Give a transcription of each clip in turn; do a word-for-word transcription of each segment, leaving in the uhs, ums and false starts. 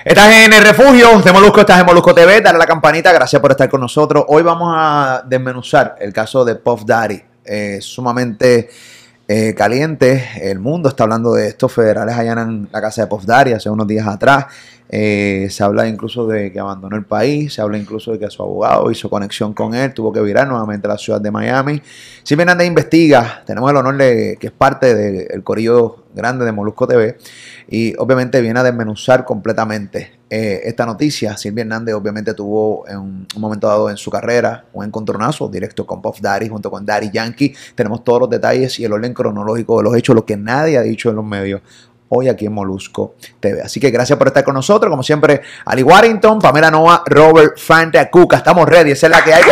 Estás en el refugio de Molusco, estás en Molusco T V, dale a la campanita, gracias por estar con nosotros. Hoy vamos a desmenuzar el caso de Puff Daddy, eh, sumamente eh, caliente. El mundo está hablando de esto. Federales allanan la casa de Puff Daddy hace unos días atrás. Eh, se habla incluso de que abandonó el país, se habla incluso de que su abogado hizo conexión con él, tuvo que virar nuevamente a la ciudad de Miami. Silvia Hernández investiga, tenemos el honor de que es parte del corillo grande de Molusco T V y obviamente viene a desmenuzar completamente eh, esta noticia. Silvia Hernández obviamente tuvo en un, un momento dado en su carrera un encontronazo directo con Puff Daddy junto con Daddy Yankee. Tenemos todos los detalles y el orden cronológico de los hechos, lo que nadie ha dicho en los medios hoy aquí en Molusco T V. Así que gracias por estar con nosotros. Como siempre, Ali Warrington, Pamela Noa, Robert Fanta Cuca. Estamos ready. Esa es la que hay.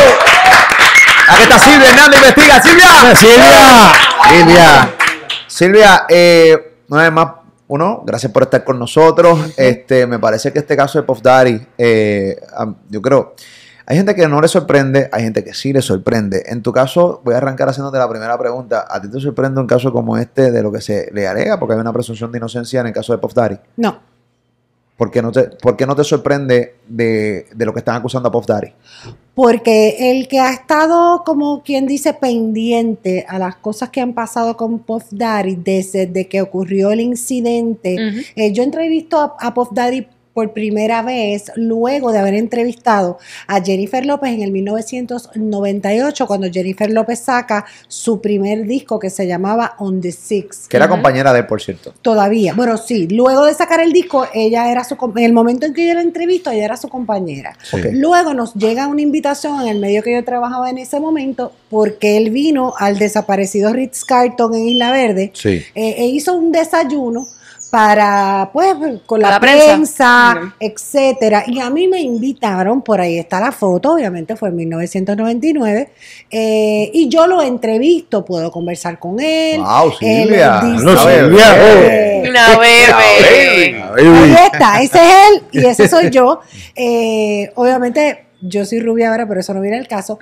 Aquí está Silvia Hernández. Investiga. Silvia. Silvia. Silvia. Silvia, eh, una vez más, uno, gracias por estar con nosotros. Este, me parece que este caso de Puff Daddy, eh, yo creo, hay gente que no le sorprende, hay gente que sí le sorprende. En tu caso, voy a arrancar haciéndote la primera pregunta. ¿A ti te sorprende un caso como este de lo que se le alega? Porque hay una presunción de inocencia en el caso de Puff Daddy. No. ¿Por qué no te, por qué no te sorprende de, de lo que están acusando a Puff Daddy? Porque el que ha estado, como quien dice, pendiente a las cosas que han pasado con Puff Daddy desde, desde que ocurrió el incidente. Uh-huh. eh, yo entrevisto a, a Puff Daddy por primera vez luego de haber entrevistado a Jennifer López en el mil novecientos noventa y ocho, cuando Jennifer López saca su primer disco que se llamaba On the Six. Que era uh-huh. compañera de él, por cierto. Todavía, bueno, sí, luego de sacar el disco, ella era su, en el momento en que yo la entrevisto, ella era su compañera. Okay. Luego nos llega una invitación en el medio que yo trabajaba en ese momento, porque él vino al desaparecido Ritz Carlton en Isla Verde, sí. eh, e hizo un desayuno para, pues, con la, la prensa, prensa uh-huh. etcétera. Y a mí me invitaron, por ahí está la foto, obviamente fue en mil novecientos noventa y nueve, eh, y yo lo entrevisto, puedo conversar con él. ¡Wow, Silvia! Él dice, no, Silvia! ¡Una bebé! Ahí está, ese es él y ese soy yo. Eh, obviamente, yo soy rubia ahora, pero eso no viene al caso.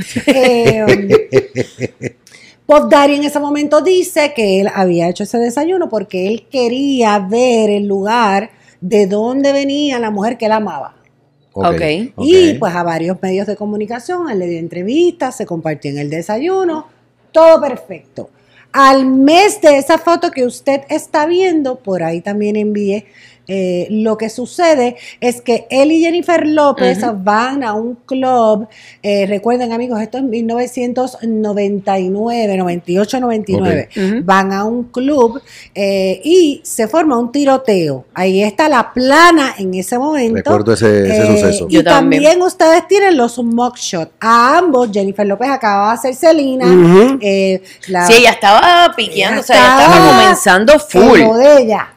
Eh, Puff Daddy en ese momento dice que él había hecho ese desayuno porque él quería ver el lugar de donde venía la mujer que él amaba. Okay. Okay. Y pues a varios medios de comunicación, él le dio entrevistas, se compartió en el desayuno, todo perfecto. Al mes de esa foto que usted está viendo, por ahí también envié, Eh, lo que sucede es que él y Jennifer López uh-huh. van a un club, eh, recuerden amigos, esto es mil novecientos noventa y nueve, noventa y ocho, noventa y nueve, okay. uh-huh. van a un club eh, y se forma un tiroteo. Ahí está la plana en ese momento. Recuerdo ese, ese eh, suceso. Y Yo también. también ustedes tienen los mugshots. A ambos, Jennifer López acababa de ser Selena. Uh-huh. eh, la, sí, ella estaba piqueando, ella o sea, ella estaba comenzando full. Lo de ella.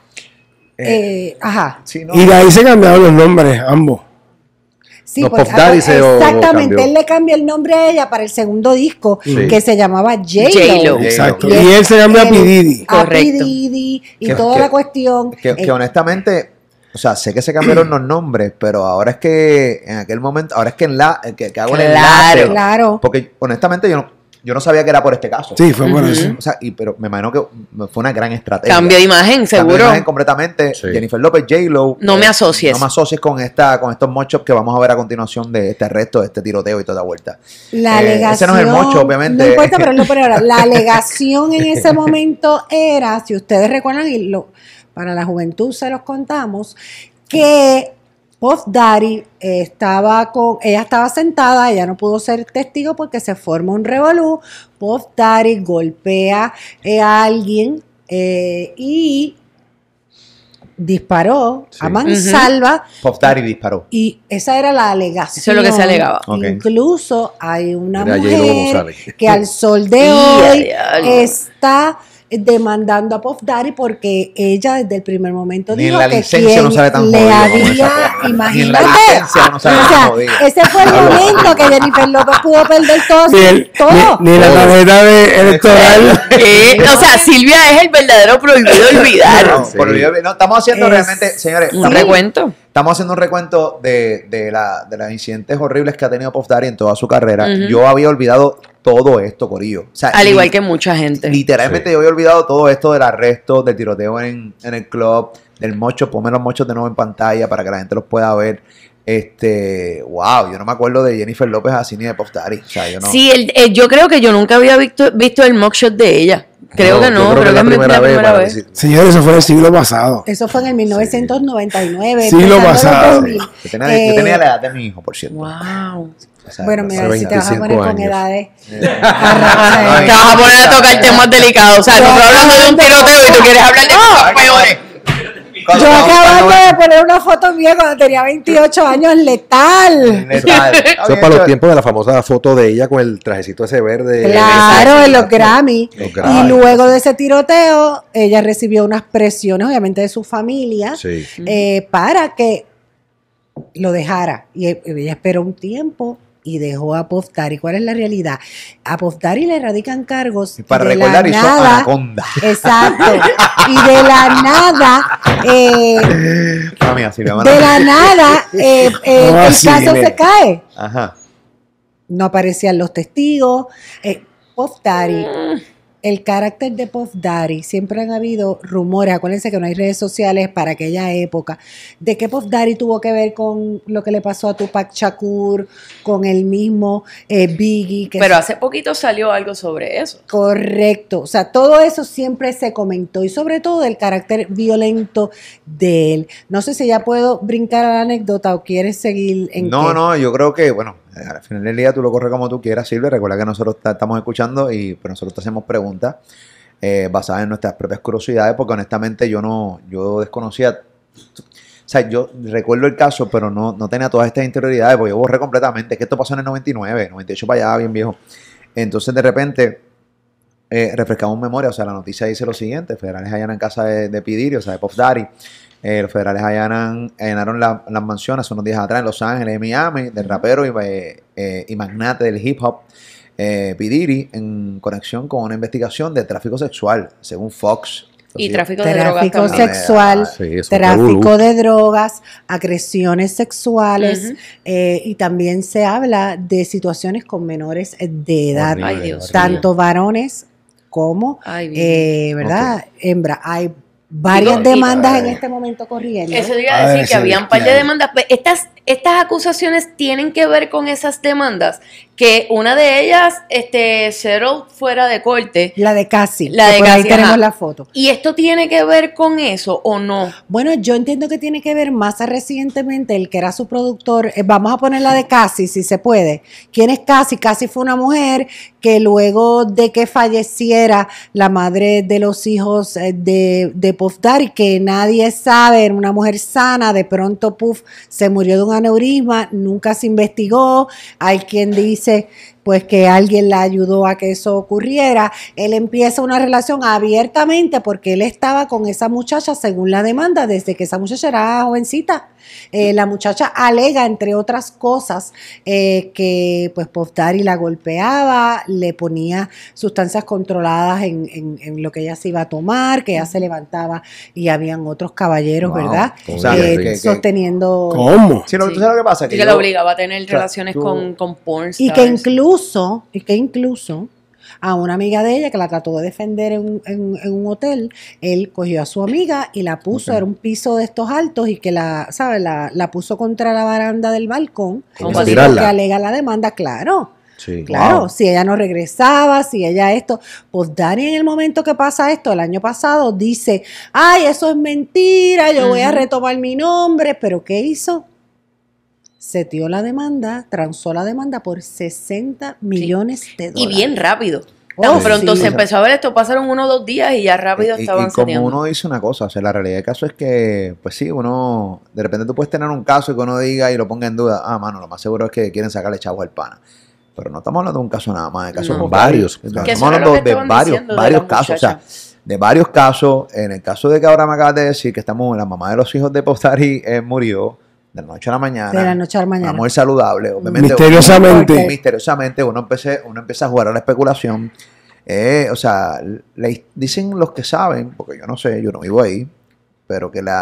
Eh, ajá. Sí, no. Y de ahí se cambiaron los nombres, ambos. Sí, no, porque, Daddy se exactamente, o, o él le cambia el nombre a ella para el segundo disco, sí. que se llamaba J-Lo. Exacto. Y, y él se cambia a P. Diddy. A P. Diddy y que, toda que, la cuestión. Que, que, eh, que honestamente, o sea, sé que se cambiaron los nombres, pero ahora es que en aquel momento, ahora es que en la, que, que hago claro, el enlace. Claro. Porque honestamente yo no. Yo no sabía que era por este caso. Sí, fue por uh-huh. eso. O sea, y, pero me imagino que fue una gran estrategia. Cambio de imagen, seguro. Cambio de imagen completamente. Sí. Jennifer López, J-Lo. No eh, me asocies. No me asocies con esta, con estos mock-ups que vamos a ver a continuación de este arresto, de este tiroteo y toda la vuelta. La eh, alegación. Ese no es el mocho, obviamente. No importa, pero no por ahora. La alegación en ese momento era, si ustedes recuerdan, y lo, para la juventud se los contamos, que Puff Daddy eh, estaba con, ella estaba sentada, ella no pudo ser testigo porque se forma un revolú. Puff Daddy golpea eh, a alguien eh, y disparó sí. a mansalva. Uh-huh. Puff Daddy disparó. Y esa era la alegación. Eso es lo que se alegaba. Okay. Incluso hay una Mira, mujer que al sol de hoy yeah, yeah, está demandando a Puff Daddy porque ella desde el primer momento ni dijo la que licencia quien no sabe tan le jodido había, imagínate, ni la licencia no sabe o sea, tan jodido. Ese fue el momento que Jennifer López pudo perder todo, ni, el, todo. Ni, ni la tarjeta de electoral. ¿Qué? O sea, Silvia es el verdadero prohibido olvidar. No, sí. no, estamos haciendo es, realmente, señores, un recuento. estamos haciendo un recuento de, de, la, de los incidentes horribles que ha tenido Puff Daddy en toda su carrera. Ujú. Yo había olvidado todo esto, corillo. O sea, Al li- igual que mucha gente. Literalmente Sí. yo había olvidado todo esto del arresto, del tiroteo en, en el club, del mocho, ponme los mochos de nuevo en pantalla para que la gente los pueda ver. Este, wow, yo no me acuerdo de Jennifer López así ni de Puff Daddy. O sea, yo no. Sí, el- eh, yo creo que yo nunca había visto, visto el mugshot de ella. Creo que no, yo creo que, la es mi- primera la vez. primera para vez. decir- Señores, eso fue en el siglo pasado. Eso fue en el mil novecientos noventa y nueve. Siglo empezando los pasado. dos mil. Yo tenía, yo Eh, tenía la edad de mi hijo, por cierto. Wow. O sea, Bueno, no mira, sé, si te vas a veinticinco poner con años. edades. Eh, arrasa, Te vas a poner a tocar temas delicados. O sea, nosotros hablando de un tiroteo y tú quieres hablar de cosas peores. cuando- Yo cuando- acabo cuando- de poner una foto mía cuando tenía veintiocho años, letal. Letal. Está Eso es bien para los hecho. tiempos de la famosa foto de ella con el trajecito ese verde. Claro, en los Grammy. Los Y Grammy, luego sí. de ese tiroteo, ella recibió unas presiones, obviamente, de su familia, Sí. eh, para que lo dejara. Y e- ella esperó un tiempo y dejó a Puff Daddy. ¿Cuál es la realidad? A Puff Daddy le radican cargos Y para de recordar, la hizo nada. Anaconda. Exacto. Y de la nada, eh, Ah, mira, Silvia, de la nada, eh, eh, No, el así, caso nene. se cae. Ajá. No aparecían los testigos. Eh, Puff Daddy, el carácter de Puff Daddy, siempre han habido rumores, acuérdense que no hay redes sociales para aquella época, de que Puff Daddy tuvo que ver con lo que le pasó a Tupac Shakur, con el mismo eh, Biggie. Que Pero hace poquito salió algo sobre eso. Correcto, o sea, todo eso siempre se comentó y sobre todo el carácter violento de él. No sé si ya puedo brincar a la anécdota o quieres seguir en No, qué? no, yo creo que, bueno, al final del día tú lo corres como tú quieras, Silvia. Recuerda que nosotros ta- estamos escuchando y pues, nosotros te hacemos preguntas eh, basadas en nuestras propias curiosidades, porque honestamente yo no, yo desconocía. O sea, yo recuerdo el caso, pero no, no tenía todas estas interioridades, porque yo borré completamente. Es que esto pasó en el noventa y nueve, noventa y ocho para allá, bien viejo. Entonces, de repente, eh, refrescamos memoria. O sea, la noticia dice lo siguiente: federales allanan en casa de, de P. Diddy, o sea, de Puff Daddy. Eh, los federales allanan, allanaron la- las mansiones hace unos días atrás en Los Ángeles y Miami del rapero y, eh, eh, y magnate del hip hop eh, P. Diddy en conexión con una investigación de tráfico sexual, según Fox. Y Entonces, tráfico de drogas Tráfico también. sexual, Sí, eso fue tráfico revolú. de drogas, agresiones sexuales, Ujú. eh, y también se habla de situaciones con menores de edad, Horrible, Ay, Dios. horrible. tanto varones como, Ay, bien. eh, ¿verdad? Hembra. Hay varias Digo, y- demandas en este momento corriendo. Eso iba a Ay, decir que sí, habían un par de claro. demandas. Pues estas, estas acusaciones tienen que ver con esas demandas, que una de ellas este, settled fuera de corte. La de Casi, La que de por ahí Cassie, tenemos ajá. la foto. ¿Y esto tiene que ver con eso o no? Bueno, yo entiendo que tiene que ver más recientemente el que era su productor. eh, vamos a poner la de Cassie, si se puede. ¿Quién es Cassie? Cassie fue una mujer que luego de que falleciera la madre de los hijos eh, de, de Puff Daddy, que nadie sabe, era una mujer sana, de pronto Puff se murió de un aneurisma, nunca se investigó. Hay quien dice pues que alguien la ayudó a que eso ocurriera. Él empieza una relación abiertamente porque él estaba con esa muchacha según la demanda desde que esa muchacha era jovencita. Eh, la muchacha alega, entre otras cosas, eh, que pues Puff Daddy la golpeaba, le ponía sustancias controladas en, en- en lo que ella se iba a tomar, que ella se levantaba y habían otros caballeros, Wow. ¿verdad? O sea, Eh, que- que- sosteniendo... ¿Cómo? Sí, lo, Sí. ¿tú sabes lo que pasa? Que yo- la obligaba a tener sea, relaciones tú- con, con porn Y que stars. incluso, y que incluso a una amiga de ella que la trató de defender en, un- en- en un hotel, él cogió a su amiga y la puso, Ok. era un piso de estos altos y que la, ¿sabes? La, la puso contra la baranda del balcón. Como Eso es tirarla. lo que alega la demanda, claro. Sí. Claro, Wow. si ella no regresaba, si ella esto, pues Dani en el momento que pasa esto, el año pasado, dice, ay, eso es mentira, yo voy a Ujú. retomar mi nombre, pero ¿qué hizo? Setió la demanda, transó la demanda por sesenta millones de Y dólares. bien rápido. Oh, Tan pronto sí. se empezó a ver esto, pasaron uno o dos días y ya rápido Y- y- estaban y como seteando. uno dice una cosa, o sea, la realidad del caso es que, pues sí, uno, de repente tú puedes tener un caso y que uno diga y lo ponga en duda, ah, mano, lo más seguro es que quieren sacarle chavo al pana. Pero no estamos hablando de un caso nada más, de casos No. con Varios. Estamos Que eso era hablando lo que de estaban varios, diciendo de varios la casos, o sea, muchacha. de varios casos. En el caso de que ahora me acabas de decir que estamos, la mamá de los hijos de Puff Daddy eh, murió de la noche a la mañana. De la noche a la Una mañana. mujer saludable, obviamente. Misteriosamente. uno- misteriosamente, uno empieza, uno empieza a jugar a la especulación. Eh, o sea, le- dicen los que saben, porque yo no sé, yo no vivo ahí, pero que la,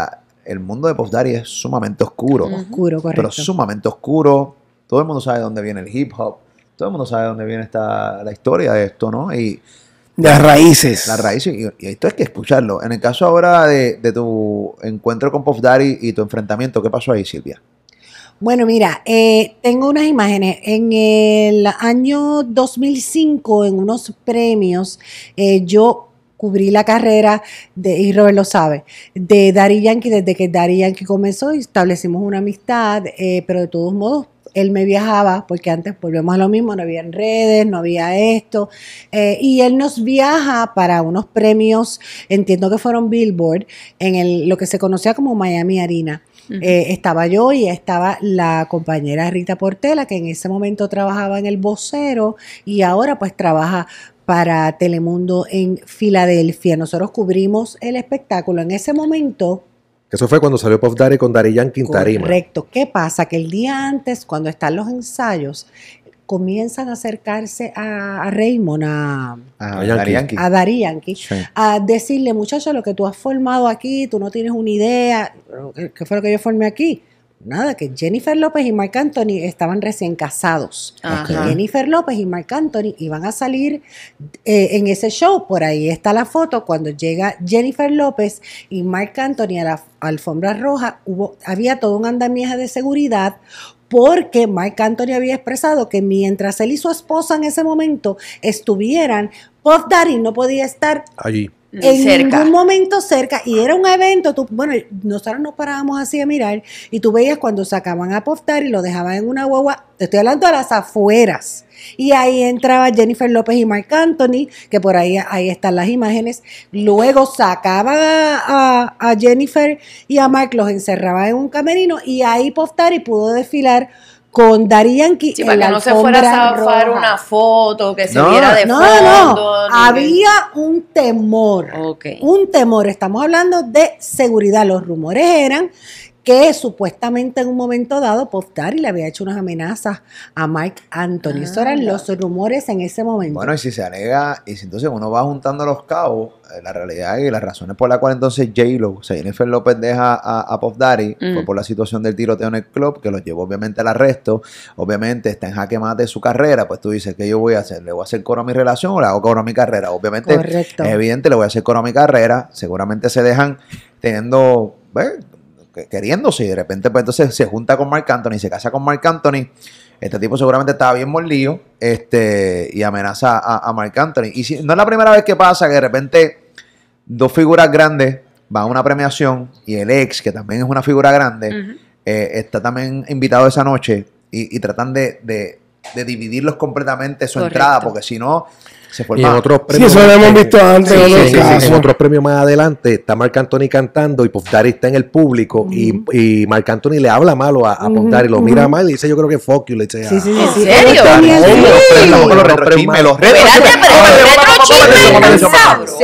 el mundo de Puff Daddy es sumamente oscuro. Oscuro, correcto. Pero sumamente oscuro. Todo el mundo sabe de dónde viene el hip hop. Todo el mundo sabe de dónde viene esta, la historia de esto, ¿no? Y Las raíces. las raíces, y, y esto hay que escucharlo. En el caso ahora de, de tu encuentro con Puff Daddy y tu enfrentamiento, ¿qué pasó ahí, Silvia? Bueno, mira, eh, tengo unas imágenes. En el año dos mil cinco, en unos premios, eh, yo cubrí la carrera, de, y Robert lo sabe, de Daddy Yankee desde que Daddy Yankee comenzó y establecimos una amistad, eh, pero de todos modos, él me viajaba, porque antes volvemos a lo mismo, no había redes, no había esto, eh, y él nos viaja para unos premios, entiendo que fueron Billboard, en el, lo que se conocía como Miami Arena. Uh-huh. Eh, estaba yo y estaba la compañera Rita Portela, que en ese momento trabajaba en El Vocero y ahora pues trabaja para Telemundo en Filadelfia. Nosotros cubrimos el espectáculo en ese momento. Eso fue cuando salió Puff Daddy con Daddy Yankee en tarima. Correcto. ¿Qué pasa? Que el día antes, cuando están los ensayos, comienzan a acercarse a, a Raymond, a, A, A Yankee. Yankee. a Daddy Yankee, Sí. a decirle, muchacho, lo que tú has formado aquí, tú no tienes una idea. ¿Qué, qué fue lo que yo formé aquí? Nada, que Jennifer López y Marc Anthony estaban recién casados. Ajá. Y Jennifer López y Marc Anthony iban a salir eh, en ese show. Por ahí está la foto cuando llega Jennifer López y Marc Anthony a la alfombra roja. Hubo, había todo un andamiaje de seguridad, porque Marc Anthony había expresado que mientras él y su esposa en ese momento estuvieran, Puff Daddy no podía estar Allí. en cerca. ningún momento cerca, y era un evento, tú, bueno, nosotros nos parábamos así a mirar, y tú veías cuando sacaban a Puff Daddy y lo dejaban en una guagua, te estoy hablando de las afueras, y ahí entraba Jennifer López y Marc Anthony, que por ahí, ahí están las imágenes, luego sacaban a, a, a Jennifer y a Marc, los encerraban en un camerino, y ahí Puff Daddy pudo desfilar con Daddy Yankee Sí, en para la que no se fuera a alfombra zafar roja. una foto, que se No, viera de No, fondo. no, ni había un temor, Ok. un temor, estamos hablando de seguridad, los rumores eran que supuestamente en un momento dado Puff Daddy le había hecho unas amenazas a Marc Anthony, esos eran Anda. los rumores en ese momento. Bueno, y si se alega, y si entonces uno va juntando los cabos, eh, la realidad y las razones por las cuales entonces J-Lo, o sea, Jennifer López deja a, a Puff Daddy, Mm. fue por la situación del tiroteo en el club, que los llevó obviamente al arresto, obviamente está en jaque mate de su carrera, pues tú dices, ¿qué yo voy a hacer? ¿Le voy a hacer coro a mi relación o le hago coro a mi carrera? Obviamente Correcto. es evidente, le voy a hacer coro a mi carrera, seguramente se dejan teniendo, ¿ves? Que- queriéndose, y de repente pues entonces se junta con Marc Anthony, se casa con Marc Anthony. Este tipo seguramente estaba bien mordido, este, y amenaza a, a Marc Anthony. Y si, no es la primera vez que pasa que de repente dos figuras grandes van a una premiación y el ex, que también es una figura grande, Ujú. eh, está también invitado esa noche y, y tratan de, de, de dividirlos completamente su Correcto. entrada, porque si no, se Y forma... en otros Sí, premios. eso lo hemos visto antes Sí, en sí, otros sí, sí, casos. en otros premios más adelante está Marc Anthony cantando y Puff Daddy está en el público y, y Marc Anthony le habla malo a, a Puff Ujú, Daddy, lo mira ujú. mal y dice yo creo que fuck you, le dice Sí, sí, sí, ¿En sí. serio? Ellos tenían- Sí. Sí. Los Los retrochismes, los Espérate, retrochismes. pero el retrochisme es tan sabroso.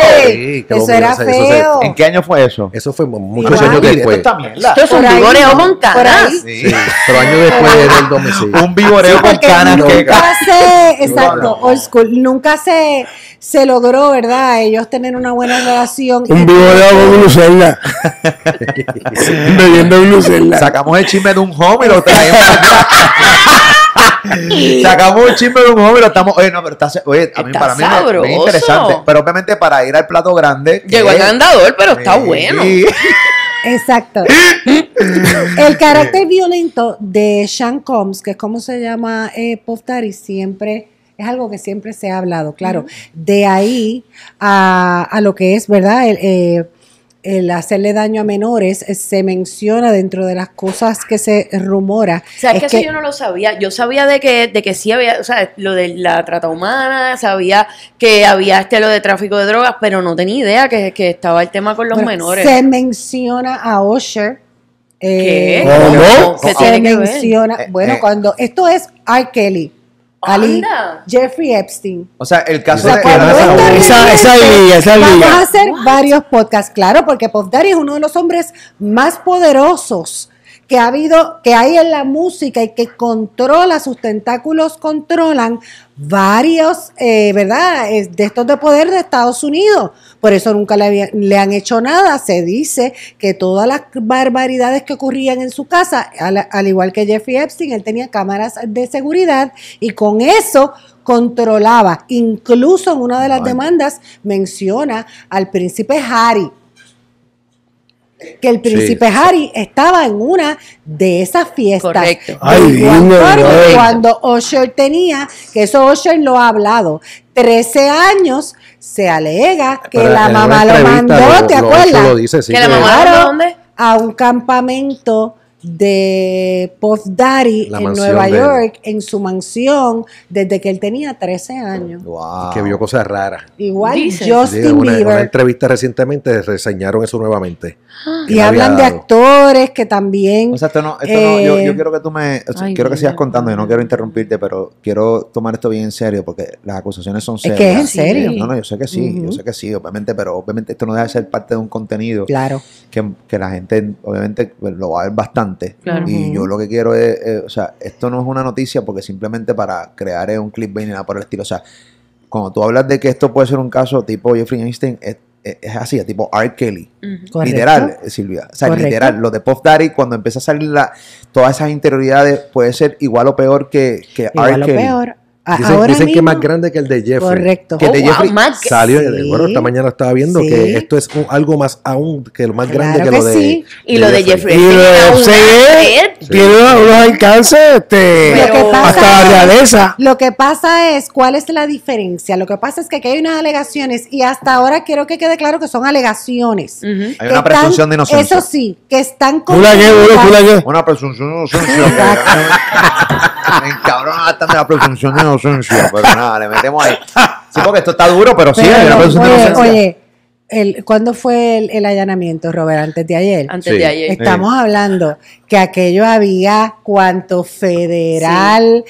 Sí, que lo Eso mira, era eso se- feo. ¿En qué año fue eso? Eso fue muchos Igual. años Mire, después. esto está mierda. Esto es un Por ahí, vigoreo ¿no? con Por canas. ahí. Sí. Sí, pero años después del domicilio. Un vigoreo con Porque canas que... nunca se, exacto, hablamos. old school, nunca se, se logró, ¿verdad? Ellos tener una buena relación. Un vigoreo con glucerna. Bebiendo glucerna. Sacamos el chisme de un home y lo traemos acá. Sacamos el chisme de un home y lo estamos... Oye, no, pero está... Oye, a mí, Está para mí es sabroso. bien interesante. Pero obviamente para ir al plato grande... que Llegó es- el andador, pero está Sí. bueno. Exacto. El carácter violento de Sean Combs, que es como se llama eh, Puff Daddy, siempre es algo que siempre se ha hablado, claro. De ahí a, a lo que es, ¿verdad? El, eh, el hacerle daño a menores, eh, se menciona dentro de las cosas que se rumora. O sea, es es que, que- eso yo no lo sabía. Yo sabía de que, de que sí había, o sea, lo de la trata humana, sabía que había este lo de tráfico de drogas, pero no tenía idea que, que estaba el tema con los Bueno, menores. se menciona a Usher. ¿Qué? eh, ¿Cómo? ¿Qué Se tiene que ver? menciona, Eh, bueno, eh. cuando esto es R. Kelly, Ali, Anda. Jeffrey Epstein. O sea, el caso O sea, de... cuando más esto aún. reviente, Esa- esa liga, esa vamos liga. a hacer varios podcasts, claro, porque Puff Daddy es uno de los hombres más poderosos que ha habido, que hay en la música y que controla, sus tentáculos controlan varios, eh, ¿verdad?, de estos de poder de Estados Unidos. Por eso nunca le, había, le han hecho nada. Se dice que todas las barbaridades que ocurrían en su casa, al, al igual que Jeffrey Epstein, él tenía cámaras de seguridad y con eso controlaba. Incluso en una de las Ay. demandas menciona al príncipe Harry, que el príncipe sí, Harry sí. estaba en una de esas fiestas. Correcto. Ay, cuando, Dios, cuando Usher tenía, que eso Usher lo ha hablado, trece años, se alega que Pero la mamá lo mandó, lo, ¿te lo, acuerdas? Lo dice, sí, ¿Que que la mamá lo mandó dónde? A un campamento de Puff Daddy La en mansión Nueva de él. York, en su mansión, desde que él tenía trece años. Wow. que vio cosas raras. Igual Dice. Justin Sí, una, Bieber. una entrevista recientemente reseñaron eso nuevamente. Y hablan de dado. actores que también... O sea, esto no, esto no, yo, eh, yo quiero que tú me, o sea, Ay, quiero que Dios. sigas contando, yo no quiero interrumpirte, pero quiero tomar esto bien en serio porque las acusaciones son Es serias. que es en Sí. serio. No, no, yo sé que sí, Ujú. yo sé que sí, obviamente, pero obviamente esto no deja de ser parte de un contenido Claro. que, que la gente obviamente pues, lo va a ver bastante. Claro. Y Ujú. yo lo que quiero es, eh, o sea, esto no es una noticia porque simplemente para crear eh, un clickbait ni nada por el estilo. O sea, cuando tú hablas de que esto puede ser un caso tipo Jeffrey Epstein, es, es, es así, es tipo R. Kelly. Ujú. Correcto. Literal, eh, Silvia. O sea, Correcto. literal, lo de Puff Daddy, cuando empieza a salir la, todas esas interioridades, puede ser igual o peor que, que Igual R. o Kelly. peor. A- Dicen, ahora dicen que mismo, más grande que el de Jeffrey. Correcto. Que Oh, de wow, Jeffrey más que- Salió, Sí. bueno, esta mañana estaba viendo Sí. que esto es un- algo más aún, que lo más grande Claro que, lo que de sí. Y lo de Jeffrey Y lo de Epstein, Epstein una- es- tiene unos, unos alcances este, Lo que pasa hasta la es- realeza. Lo que pasa es, ¿cuál es la diferencia? Lo que pasa es que aquí hay unas alegaciones y hasta ahora quiero que quede claro que son alegaciones. Ujú. Hay Que una presunción están- de inocencia. Eso sí, que están ¿Una qué, confirmadas- una qué? Una presunción de inocencia. Me encabrona bastante la presunción de inocencia, pero nada, le metemos ahí. Sí, porque esto está duro, pero sí, Pero, hay una presunción de oye, inocencia. oye, el, ¿cuándo fue el, el allanamiento, Robert? Antes de ayer. Antes Sí. de ayer. Estamos hablando que aquello había cuanto federal,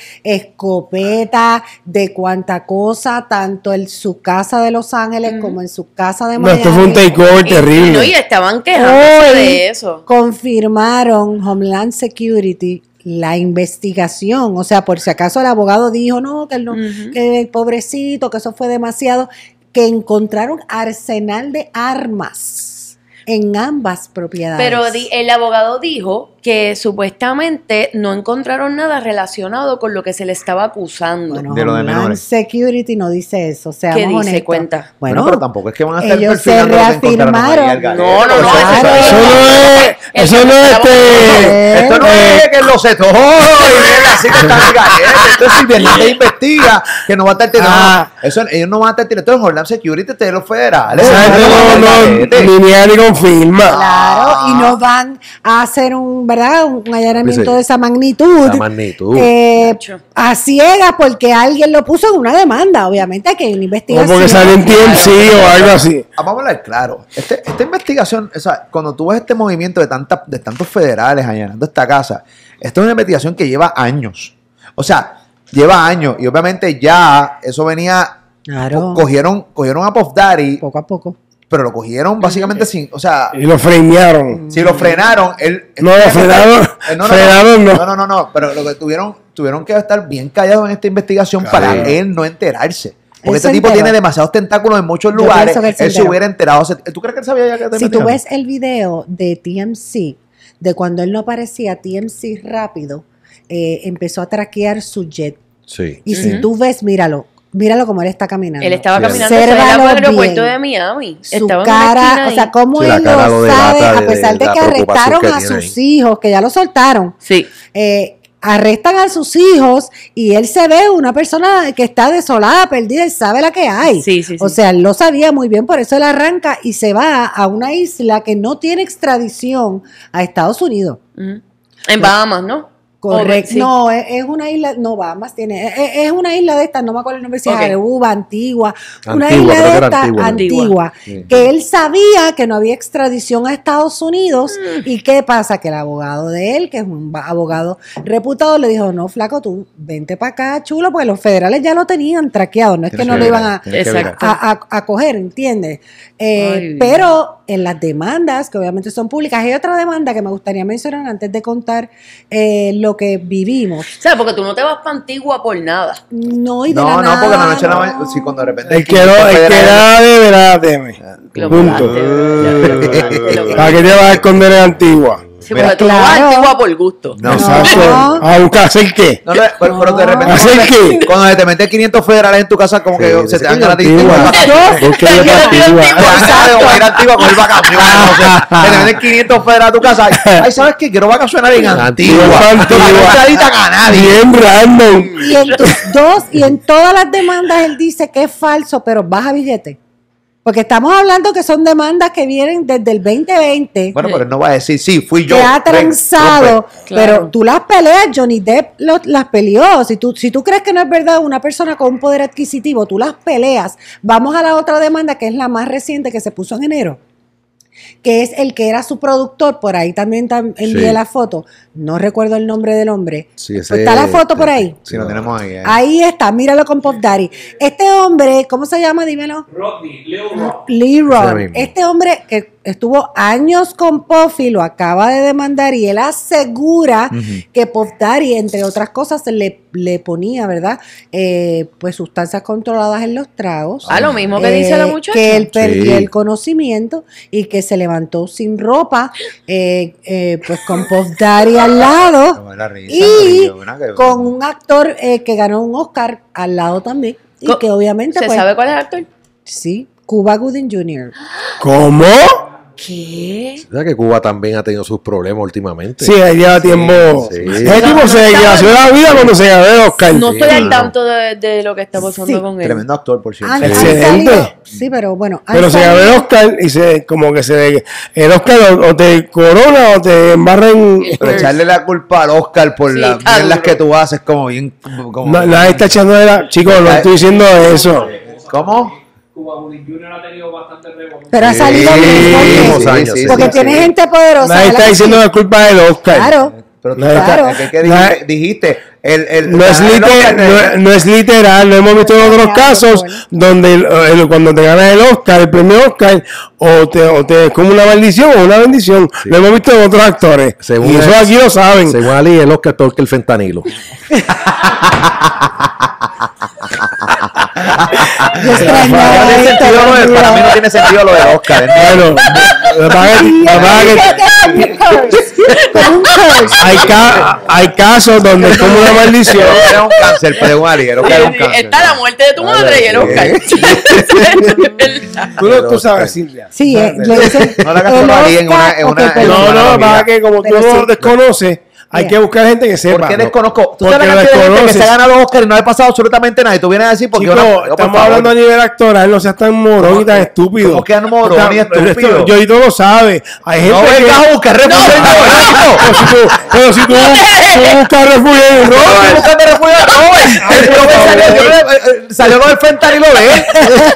escopeta, de cuanta cosa, tanto en su casa de Los Ángeles Ujú. como en su casa de No, Miami. esto fue un takeover Y- terrible. No, y estaban quejándose Hoy de eso. confirmaron Homeland Security la investigación, o sea, por si acaso el abogado dijo, no, que, él no, Ujú. que el pobrecito, que eso fue demasiado, que encontraron arsenal de armas en ambas propiedades. Pero di- el abogado dijo que supuestamente no encontraron nada relacionado con lo que se le estaba acusando. Bueno, De lo de Homeland menores. Security no dice eso, seamos ¿Qué dice? honestos. Cuenta. Bueno, Bueno, pero tampoco es que van a estar ellos se perfilando lo que encontraron ahí reafirmaron. al garete. No, no, no, Eso- eso- Eso no es, El eso que no es estaba- este. Esto no es que lo sé todo y viene así que está el garete. Esto es si Fernández investiga que no va a estar tirando. Ah. Eso, ellos no van a estar tirando. Esto es Homeland Security de los federales. Esa gente Eso no, va a estar el no, garete. ni niega ni confirma. Claro, y no van a hacer un, ¿verdad? Un allanamiento Dice, de esa magnitud. La magnitud. eh, Nacho. a ciegas porque alguien lo puso en una demanda. Obviamente que hay una O investigación. porque sale en T M C o algo así. Ah, Vamos a hablar claro. Este- esta investigación, o sea, cuando tú ves este movimiento de, tanta, de tantos federales allanando esta casa, esto es una investigación que lleva años. O sea, lleva años. Y obviamente ya eso venía. Claro, co- Cogieron, cogieron a Puff Daddy, poco a poco. pero lo cogieron básicamente sin. O sea, Y lo frenearon. si lo frenaron, él. No, lo frenaron. Eh, no, no, frenaron no, no. no, no, no, pero lo que tuvieron, tuvieron que estar bien callados en esta investigación Claro. para él no enterarse. Porque Él este se tipo enteró. tiene demasiados tentáculos en muchos Yo lugares. pienso que él Él se se, enteró. hubiera enterado. Se- ¿Tú crees que él sabía ya que te Si tú investigaron? ves el video de T M C, de cuando él no aparecía, T M C rápido eh, empezó a traquear su jet. Sí. Y Ujú. si tú ves, míralo, míralo como él está caminando. Él estaba Sí. caminando hacia el Obsérvalo aeropuerto bien. de Miami. Su Estaba en una cara, esquina o sea, ahí. cómo Sí, la él cara lo lo sabe, delata a de- pesar de de la que preocupación arrestaron que a tiene sus ahí. hijos, que ya lo soltaron. Sí. Eh, arrestan a sus hijos y él se ve una persona que está desolada, perdida, él sabe la que hay. Sí, sí, sí. O sea, él lo sabía muy bien, por eso él arranca y se va a una isla que no tiene extradición a Estados Unidos. Ujú. En Bahamas, ¿no? Correcto. Oh, sí. No, es, es una isla, no, Bahamas tiene, es, es una isla de estas, no me acuerdo el nombre, si es Ok. Aruba, Antigua, una Antigua, isla creo de que era estas, Antigua. Antigua, Sí. que él sabía que no había extradición a Estados Unidos, Mm. y qué pasa, que el abogado de él, que es un ba- abogado reputado, le dijo, no, flaco, tú vente para acá, chulo, porque los federales ya lo tenían traqueado, no es que Tienes no que lo virar, iban a, tienes que virar. Exacto. a, a- a coger, ¿entiendes? Eh, Ay. pero en las demandas, que obviamente son públicas, hay otra demanda que me gustaría mencionar antes de contar eh, lo que vivimos. O sea, porque tú no te vas para Antigua por nada. No, y de No, la no, nada, porque la noche a la no. mañana, si cuando de repente... El que no, el que nada debe, nada teme. Lo Punto. volaste, lo volaste, lo volaste. ¿Para qué te vas a esconder en Antigua? Sí, porque tú no Claro. vas a Antigua por gusto. No. Exacto. No. ¿A buscar hacer qué? No, no, pero, pero de repente ¿Hacer cuando, qué? te, cuando te metes quinientos federales en tu casa, como que Sí, se te sí, dan ganas de Antigua. ir vacaciones. ¿Por qué yo Yo te estoy Antigua? Te dan ganas de ir a Antigua a coger vacaciones. O sea, te meten quinientos federales a tu casa. Ay, ¿sabes qué? Quiero vacacionar en Antigua. Antigua. No me extraditan a nadie. Bien random. Y en tus dos, y en todas las demandas él dice que es falso, pero baja billete. Porque estamos hablando que son demandas que vienen desde el veinte veinte. Bueno, pero él no va a decir, sí, fui yo. que ha Ven, transado, rompe. Claro. pero tú las peleas, Johnny Depp lo- las peleó. Si tú, si tú crees que no es verdad una persona con un poder adquisitivo, tú las peleas. Vamos a la otra demanda, que es la más reciente, que se puso en enero, que es el que era su productor. Por ahí también tam- envié Sí. la foto. No recuerdo el nombre del hombre. Sí, ese- Pues está la foto por ahí. Sí, lo tenemos ahí. eh. Ahí está, míralo con Puff Daddy. Este hombre, ¿cómo se llama? Dímelo. Rodney, Leo Rock. Lee Ese Ron. mismo. Este hombre que estuvo años con Puffy lo acaba de demandar y él asegura que Puff Daddy, entre otras cosas, le, le ponía, ¿verdad? Eh, pues sustancias controladas en los tragos. Ah, lo mismo que dice la muchacha. Que él perdió Sí. el conocimiento y que se levantó sin ropa, eh, eh, pues con Puff Daddy al lado. Me da risa, Y pero yo, que- con un actor eh, que ganó un Oscar al lado también. Y Co- que obviamente, ¿Se pues, sabe cuál es el actor? sí, Cuba Gooding junior ¿Cómo? ¿Qué? ¿Sabes que Cuba también ha tenido sus problemas últimamente? Sí, ahí lleva tiempo. sí. Ese tipo se desgració la vida cuando se ganó el Oscar. No estoy al no. tanto de, de lo que está pasando Sí. con él. Tremendo actor, por cierto. Han- han Excelente. salido- sí, pero bueno. han Pero se ganó el salido- Oscar y se como que se el Oscar o, o te corona o te embarra en. Pero echarle la culpa al Oscar por Sí, las está mierdas duro. que tú haces, como bien. Como, No, nadie está echando de la. Chicos, no estoy diciendo eso. ¿Cómo? Cuba Gooding junior ha tenido bastante revolución. Pero ha salido Sí, bien, últimos porque, años, sí, porque sí, tiene sí. gente poderosa. Nadie ¿verdad está que diciendo sí? la culpa del Oscar. Claro. Pero tú No, estás- claro. ¿qué- qué No, dijiste? dijiste el, el, No es, el liter- Oscar de- no, es- no es literal, lo hemos visto en otros Ya, casos bueno. donde el- el- cuando te ganas el Oscar, el premio Oscar, o te, o te es como una maldición o una bendición. Lo hemos visto en otros actores. Según y eso el- aquí lo saben. Según Ali, el Oscar es peor que el fentanilo. Yo extrañaba No tiene esto, sentido lo de- Dios para mí mío. no tiene sentido lo de Oscar. ¿eh? Bueno, lo que pasa es que- lo que pasa es que Como un curse. hay, ca- hay casos donde es como una maldición. Era un cáncer, pero un Ali, era un Sí, cáncer. está la muerte de tu madre y el Oscar. Tú, no- tú sabes, Silvia. Sí, eh, le dicen No la hagas el solo ahí en una- Oscar, en ok, una- pero- No, Bueno, no, mira. para que como tú Pero no sí. lo desconoces, hay Yeah. que buscar gente que sepa. ¿Por qué ¿no? desconozco? Tú Porque sabes la lo cantidad de gente que desconoces. se ha ganado Oscar y no le ha pasado absolutamente nada. Y tú vienes a decir, porque Chico, yo no. yo, por estamos favor. hablando a nivel actoral, no seas tan morón y tan estúpido. ¿Cómo que morón y Está- estúpido? Yo y todo lo sabe. Hay gente No que... vengas a buscar refugio en pero si tú, pero si tú, tú buscas refugio en No, Robert. estoy buscando refugio a Robert. El Robert salió, yo no- eh, eh, salió con el fentanilo de él.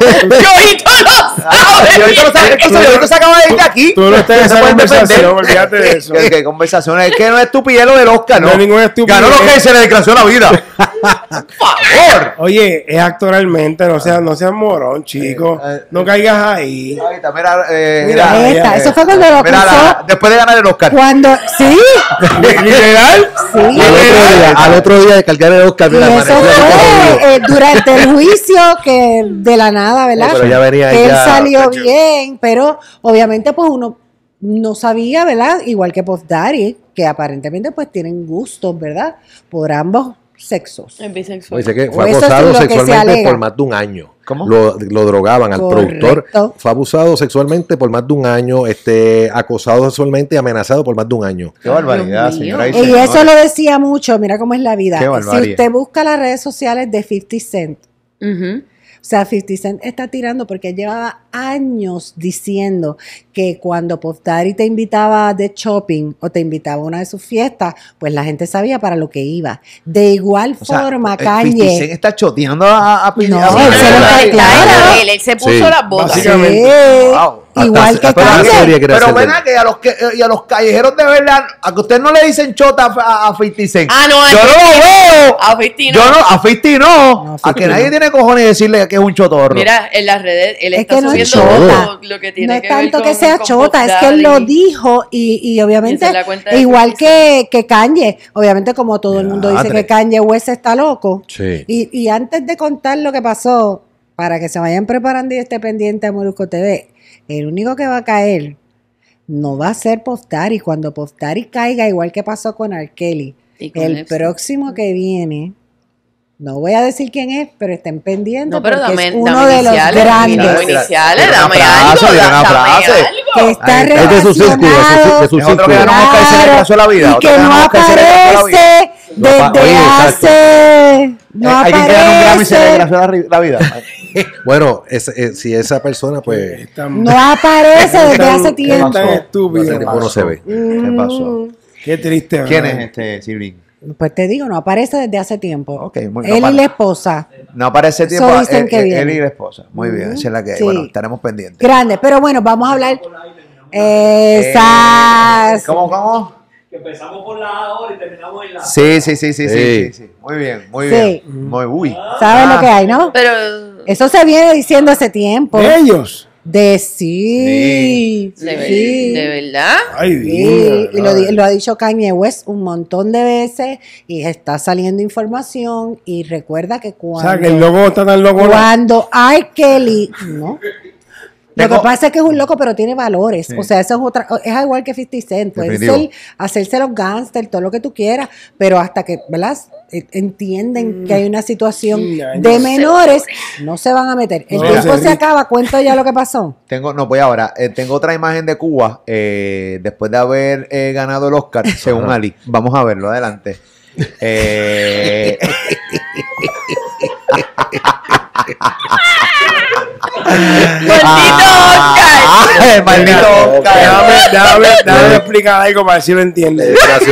Yoito lo sabe. Y ahorita lo sabe, entonces, ahorita se acaba de ir de aquí. Tú no estás en se esa puede conversación, defender. olvídate de eso. ¿Qué, qué conversación? Es que no es estupidez lo del Oscar, ¿no? No es ninguna estupidez. Ganó lo que se le desgració la vida. Por favor. Oye, es actoralmente, no seas, no seas morón, chico. Eh, eh, No caigas ahí. Ahorita, mira, eh, Mira, mira, esta, eh, eso fue cuando lo mira, acusó. la- después de ganar el Oscar. Cuando, sí, ¿Literal? sí. Al otro día, al otro día de cargar el Oscar, Y mira, eso amaneció así como fue yo. eh, durante el juicio que de la nada, ¿verdad? No, pero ya venía Él ya, salió tacho. bien, pero obviamente pues uno no sabía, ¿verdad? Igual que Puff Daddy, que aparentemente pues tienen gustos, ¿verdad? Por ambos sexos. Es bisexual. Dice que O fue eso es acosado lo que se sexualmente alega. por más de un año. ¿Cómo? Lo, lo drogaban al Correcto. productor. Fue abusado sexualmente por más de un año, este, acosado sexualmente y amenazado por más de un año. Qué barbaridad, Dios mío. señora. Y señores. eso lo decía mucho, mira cómo es la vida. Qué Si barbarie. usted busca las redes sociales de fifty Cent, Ujú. o sea, fifty Cent está tirando porque él llevaba años diciendo que cuando Puff Daddy te invitaba de shopping o te invitaba a una de sus fiestas, pues la gente sabía para lo que iba. De igual O sea, forma, eh, fifty Cent Kanye. está choteando a, a, a No, a- él se lo a- está claro. Él, él se puso Sí, las botas. básicamente. Sí, Wow. igual Hasta- que hasta la Kanye. serie quiere Pero hacer ven de- que a los que y a los callejeros de verdad, a que ustedes no le dicen chota a, a fifty Cent. Ah, no, yo a no lo veo. A fifty no. Yo no, a fifty no. No, a fifty que no. nadie tiene cojones de decirle que es un chotorro. Mira, en las redes, él Es está que no es subiendo chota. Lo que tiene No es que ver tanto que con- sea con chota, Puff es que él lo Daddy. dijo y, y obviamente, Esa es la cuenta de igual Twitter. que, que Kanye, obviamente como todo el mundo dice Diadre. que Kanye West está loco. Sí. Y, y antes de contar lo que pasó, para que se vayan preparando y esté pendiente a Molusco T V, el único que va a caer no va a ser Puff Daddy. Cuando Puff Daddy caiga, igual que pasó con R. Kelly, Y con el Epstein. próximo que viene, no voy a decir quién es, pero estén pendientes No, pero porque dame, es uno dame de los iniciales, grandes dame iniciales, Tira una dame frase, algo, tira una dame frase. algo. que está Ahí está. Es de su círculo, de su- relacionado de su Es otro que círculo. ganó un Oscar y se le retrasó la vida. y Otro que ganó no un Oscar y se le retrasó la vida. aparece No apa- desde oye, exacto. hace no Eh, Hay quien que ganó un Grammy y se le aparece retrasó la, ri- la vida. Bueno, es- eh, si esa persona, pues, Están- no aparece desde están- hace tiempo. Están estúpidos. ese tipo no se ve. ¿Qué pasó? Qué triste. ¿Quién ¿verdad? es este Silvin? Pues te digo, no aparece desde hace tiempo. Ok, muy- Él no y para- la esposa. No aparece tiempo. So dicen él, que él- viene. él y la esposa. Muy bien, esa es la que hay. Sí. Bueno, estaremos pendientes. Grande, pero bueno, vamos a hablar. Eh, Esas. ¿Cómo, cómo? Que empezamos por la A ahora y terminamos en la Sí, sí, sí, sí, sí, Sí. sí, sí. Muy bien, muy Sí. bien. Muy, uy. ¿Sabes Ah. lo que hay, no? Pero Eso se viene diciendo hace tiempo. Ellos. De sí. de, ver- sí. de verdad. Ay, Sí, Dios. y lo, di- lo ha dicho Kanye West un montón de veces y está saliendo información y recuerda que O cuando, sea, que el loco está tan loco. cuando R. Kelly, ¿no? Lo Tengo- que pasa es que es un loco, pero tiene valores. Sí. O sea, eso es otra, es igual que cincuenta Cent. Puede Definitivo. ser, hacerse los gangsters, todo lo que tú quieras, pero hasta que, ¿verdad? Eh, Entienden que hay una situación Mm, ay, de no menores, no se van a meter. El No, tiempo se se ri- acaba, cuento ya lo que pasó. Tengo, no voy ahora. Eh, tengo otra imagen de Cuba eh, después de haber eh, ganado el Oscar, según Ali. Vamos a verlo, adelante. Eh, ¡Maldito Oscar! ¡Ay, maldito Oscar! Déjame, déjame, déjame explicar algo para ver si lo entiende.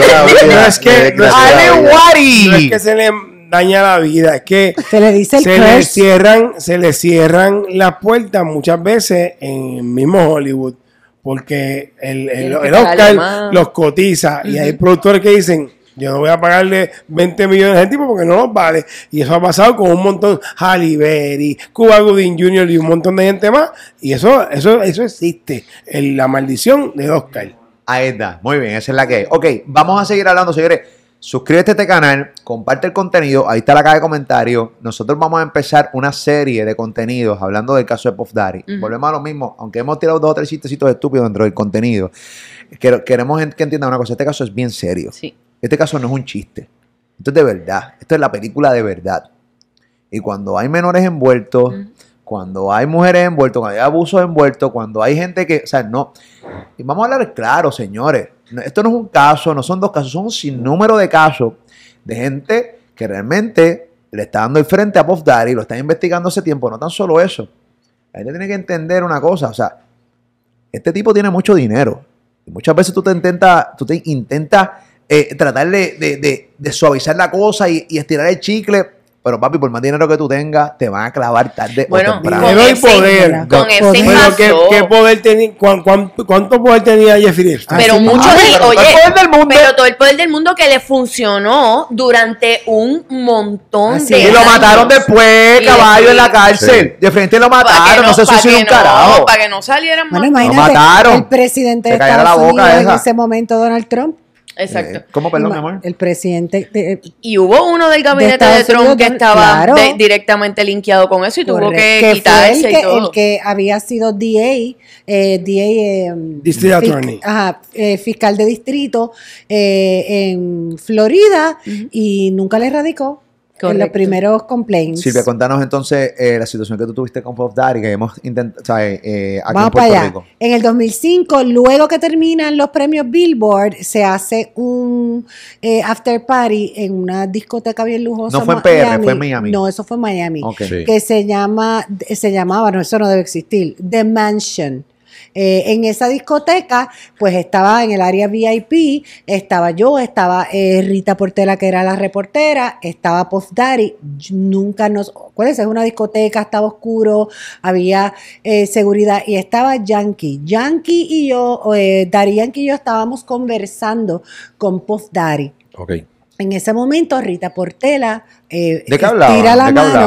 No es que, no es ¡Ale, que, Wari! no es que se le daña la vida, es que Se le dice el se le curse. cierran, se le cierran las puertas muchas veces en el mismo Hollywood, porque el, el, Tienes que el pagarle Oscar más. los cotiza y hay productores que dicen, yo no voy a pagarle veinte millones de tipo porque no los vale. Y eso ha pasado con un montón, Halle Berry, Cuba Gooding junior y un montón de gente más. Y eso, eso, eso existe, el- la maldición de Oscar. Ahí está, muy bien, esa es la que hay. Ok, vamos a seguir hablando, señores. Suscríbete a este canal, comparte el contenido, ahí está la caja de comentarios. Nosotros vamos a empezar una serie de contenidos hablando del caso de Puff Daddy. Ujú. Volvemos a lo mismo, aunque hemos tirado dos o tres chistecitos estúpidos dentro del contenido. Quer- Queremos que entiendan una cosa, este caso es bien serio. Sí. Este caso no es un chiste. Esto es de verdad. Esto es la película de verdad. Y cuando hay menores envueltos, Ujú. cuando hay mujeres envueltas, cuando hay abusos envueltos, cuando hay gente que, o sea, no. Y vamos a hablar claro, señores. No- Esto no es un caso, no son dos casos, son un sinnúmero de casos de gente que realmente le está dando el frente a Puff Daddy, lo están investigando hace tiempo. No tan solo eso. La gente tiene que entender una cosa, o sea, este tipo tiene mucho dinero. Y muchas veces tú te intentas, tú te intentas eh, tratar de, de- de- de suavizar la cosa y, y estirar el chicle. Pero papi, por más dinero que tú tengas, te van a clavar tarde Bueno, o temprano. con Dinero y ese- poder. Con Con ese poder. Pero ¿qué, pasó. qué poder tenía, cuán- cuán- cuánto poder tenía Jeffrey Epstein? Pero Así mucho mismo. di- Pero todo oye, el poder del mundo. pero todo el poder del mundo que le funcionó durante un montón Así de es. Y lo años. mataron después, Y caballo, en la después- cárcel. Sí. De frente lo Pa' que mataron, no, se pa' suicidó que un carajo. no, para que no salieran Bueno, más. imagínate, mataron. el presidente de Se cayera Estados la boca Unidos en esa. ese momento, Donald Trump. Exacto. Eh, ¿Cómo, perdón, mi Ima- amor? El presidente de- Y hubo uno del gabinete de, Estados Trump Unidos, que don- estaba claro. de- directamente linkeado con eso y tuvo correcto, que, que fue quitarse el y que, todo. el que había sido D A, eh, D A eh, District fic- Attorney. ajá, eh, fiscal de distrito eh, en Florida y nunca le radicó en los Correcto. primeros complaints. Silvia, contanos entonces eh, la situación que tú tuviste con Puff Daddy, que hemos intentado, o sea, eh, aquí Vamos en Puerto para allá. Rico. En el dos mil cinco, luego que terminan los premios Billboard, se hace un eh, after party en una discoteca bien lujosa. No fue en P R, fue en Miami. No, eso fue en Miami. Ok. Sí. Que se llama, se llamaba, no, eso no debe existir, The Mansion. Eh, en esa discoteca, pues estaba en el área V I P, estaba yo, estaba eh, Rita Portela, que era la reportera, estaba Puff Daddy. Yo nunca nos, ¿cuál es? Es una discoteca, estaba oscuro, había eh, seguridad y estaba Yankee. Yankee y yo, eh, Daddy Yankee y yo estábamos conversando con Puff Daddy. Ok. En ese momento, Rita Portela eh, ¿De qué hablaban? tira la ¿De qué mano. hablaban?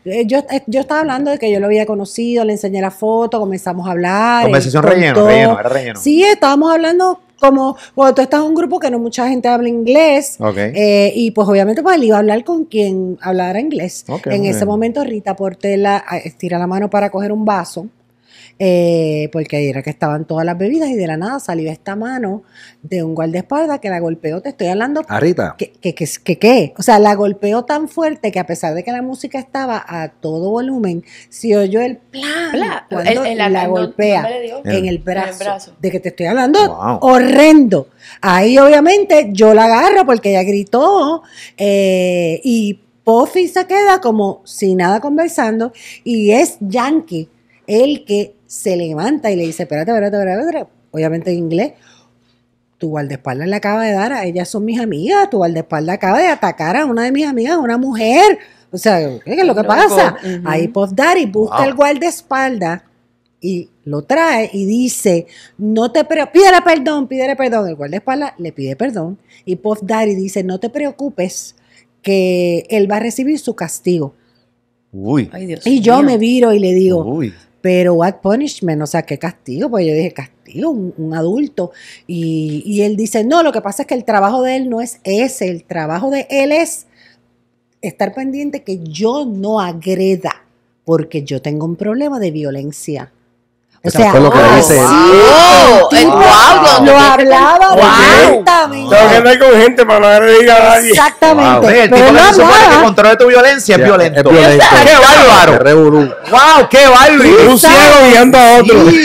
Eh, Yo, eh, yo estaba hablando de que yo lo había conocido, le enseñé la foto, comenzamos a hablar. Conversación él relleno, contó. relleno, era relleno. Sí, estábamos hablando como cuando tú estás en un grupo que no mucha gente habla inglés. Ok. eh, y pues obviamente pues él iba a hablar con quien hablara inglés. Ok, en muy ese bien. momento Rita Portela ah, estira la mano para coger un vaso. eh, porque ahí era que estaban todas las bebidas y de la nada salió esta mano de un guardaespaldas que la golpeó. Te estoy hablando A Rita. que, que, que, que, que, o sea, la golpeó tan fuerte que a pesar de que la música estaba a todo volumen, se oyó el plan Pla. cuando El- el- la el- golpea ¿dónde le dio? en el brazo, En el brazo. de que te estoy hablando, Wow. horrendo. Ahí obviamente yo la agarro porque ella gritó eh, y Puffy se queda como sin nada conversando y es Yankee el que se levanta y le dice, espérate, espérate, espérate, espérate. Obviamente en inglés, tu guardaespaldas le acaba de dar, a ellas son mis amigas, tu guardaespaldas acaba de atacar a una de mis amigas, una mujer. O sea, ¿qué es lo que Loco. pasa? Ujú. Ahí Puff Daddy busca Wow. el guardaespaldas y lo trae y dice, no te pre pídele perdón, pídele perdón. El guardaespaldas le pide perdón y Puff Daddy dice, no te preocupes que él va a recibir su castigo. Uy. Ay, Dios Y yo mío. me viro y le digo, Uy. pero what punishment, o sea, qué castigo, pues yo dije, castigo, un, un adulto. Y, y él dice, no, lo que pasa es que el trabajo de él no es ese, el trabajo de él es estar pendiente que yo no agreda, porque yo tengo un problema de violencia. O Eso sea, fue lo que oh, dice él. wow, el eh, tipo wow, lo wow. hablaba Wow. directamente. Tengo que andar con gente para no agredir a nadie. Exactamente. Wow. Oye, el Pero tipo él que no se supone que hablaba. controle tu violencia es Ya, violento. Es violento. ¡Qué bárbaro! Es revolú. ¡Wow! ¡Qué bárbaro! Un ciego guiando a otro. Sí.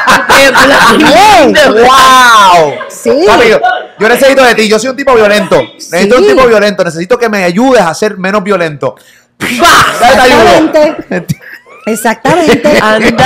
Bien. ¡Wow! Sí. Papi, yo, yo necesito de ti. Yo soy un tipo violento. Necesito Sí. un tipo violento. Necesito que me ayudes a ser menos violento. Ya te ayudo. Exactamente. Exactamente. Anda, ¿Qué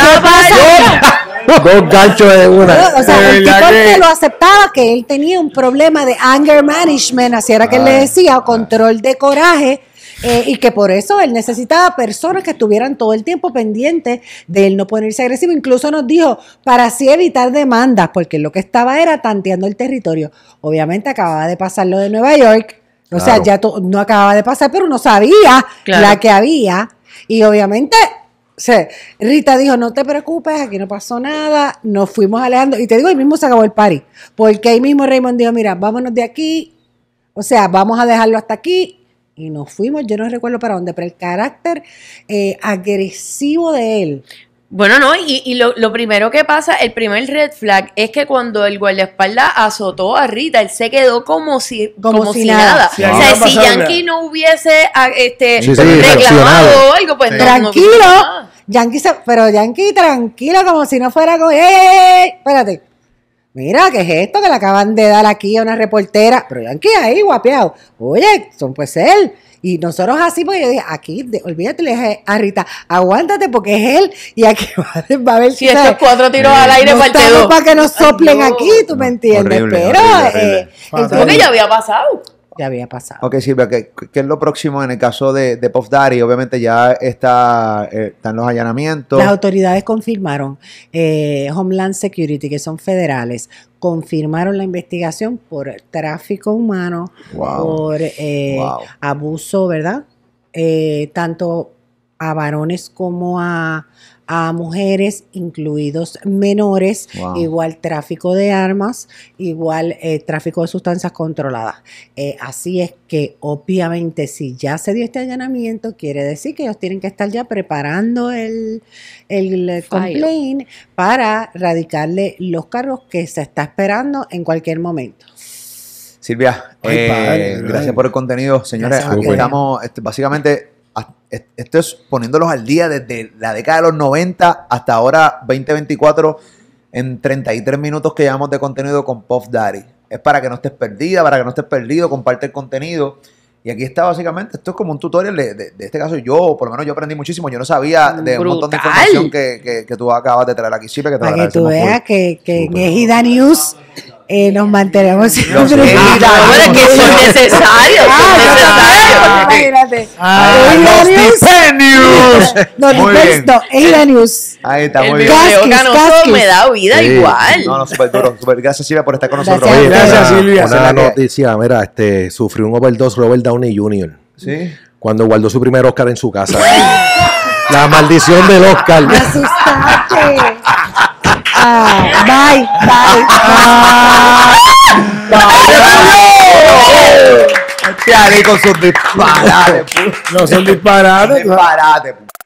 pasa? Dos ganchos de una. O sea, De el tipo verdad que- que lo aceptaba, que él tenía un problema de anger management, así era que él le decía, o control de coraje, eh, y que por eso él necesitaba personas que estuvieran todo el tiempo pendientes de él no ponerse agresivo. Incluso nos dijo, para así evitar demandas, porque lo que estaba era tanteando el territorio. Obviamente acababa de pasar lo de Nueva York, o sea, Claro. ya to- no acababa de pasar, pero uno sabía Claro. la que había, y obviamente... O sea, Rita dijo, no te preocupes, aquí no pasó nada, nos fuimos alejando. Y te digo, ahí mismo se acabó el party. Porque ahí mismo Raymond dijo, mira, vámonos de aquí. O sea, vamos a dejarlo hasta aquí. Y nos fuimos, yo no recuerdo para dónde, pero el carácter eh, agresivo de él. Bueno, no, y, y lo, lo primero que pasa, el primer red flag es que cuando el guardaespaldas azotó a Rita, él se quedó como si, Como como si si nada. nada. Sí, o aquí sea, no ha si pasado Yankee nada. no hubiese ah, este, Sí, sí, reclamado reaccionado. o algo, pues no- no Tranquilo. hubiese nada. Yankee se- pero Yankee tranquilo, como si no fuera con... ¡Ey, ey, ey! Espérate. Mira, ¿qué es esto que le acaban de dar aquí a una reportera? Pero Yankee ahí, guapeado. Oye, son pues él. Y nosotros así, porque yo dije, aquí, de- olvídate, le dije a Rita, aguántate porque es él y aquí va, va a haber Si estos cuatro tiros al aire no parte estamos dos. para que nos soplen Ay, aquí, no. tú me entiendes. Horrible, Pero horrible, horrible. eh, el Fatal. Porque tipo ya había pasado. ya había pasado. Ok, Silvia, ¿qué, qué es lo próximo en el caso de, de Puff Daddy? Obviamente ya está, eh, están los allanamientos. Las autoridades confirmaron, eh, Homeland Security, que son federales, confirmaron la investigación por tráfico humano, Wow. por eh, Wow. abuso, ¿verdad? Eh, tanto a varones como a, a mujeres, incluidos menores, Wow. igual tráfico de armas, igual eh, tráfico de sustancias controladas. Eh, así es que obviamente si ya se dio este allanamiento, quiere decir que ellos tienen que estar ya preparando el, el File. complaint para radicarle los cargos que se está esperando en cualquier momento. Silvia, Ay, eh, padre, gracias gracias. por el contenido. Señores, Gracias, aquí William. estamos, este, básicamente, a- es- esto es poniéndolos al día desde la década de los noventa hasta ahora, veinte veinticuatro, en treinta y tres minutos que llevamos de contenido con Puff Daddy. Es para que no estés perdida, para que no estés perdido, comparte el contenido. Y aquí está básicamente, esto es como un tutorial de, de- de este caso. Yo, por lo menos yo aprendí muchísimo. Yo no sabía de un montón de Brutal. información que, que, que tú acabas de traer aquí, Silvia, que te lo Para que tú agradecemos veas full. que, que en Súper. Ejida News eh, nos mantenemos Los siempre. Ejida Ah, bueno, es que son necesarios, son Ah, necesarios. imagínate. Ah, Ejida los News. Stipendios. No, Muy después bien. no, Ejida News. Ahí está, El muy bien. video Casquis, canoso casquis. me da vida Sí. igual. No, no, súper duro. Súper. Gracias, Silvia, por estar con Gracias. nosotros. Oye, Gracias, una- Silvia. Una Será que- noticia, mira, este, sufrió un overdose Robert Downey junior Sí. cuando guardó su primer Oscar en su casa. La maldición del Oscar. Me asustaste. Ah, bye, bye. Este Ari con sus disparates. No son disparates. Disparates.